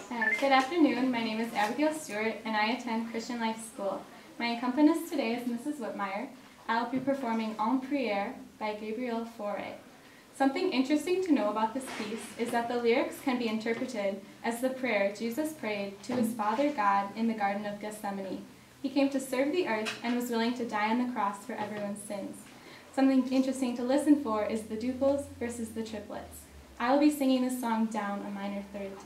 Good afternoon. My name is Abigail Stewart, and I attend Christian Life School. My accompanist today is Mrs. Whitmire. I'll be performing En Prière by Gabriel Fauré. Something interesting to know about this piece is that the lyrics can be interpreted as the prayer Jesus prayed to his Father God in the Garden of Gethsemane. He came to serve the earth and was willing to die on the cross for everyone's sins. Something interesting to listen for is the duplets versus the triplets. I will be singing this song down a minor third